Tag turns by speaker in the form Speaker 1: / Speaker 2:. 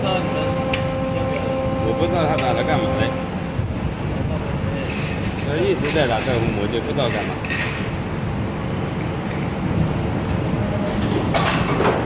Speaker 1: 我不知道他打来干嘛嘞？他一直在打特工，我就不知道干嘛。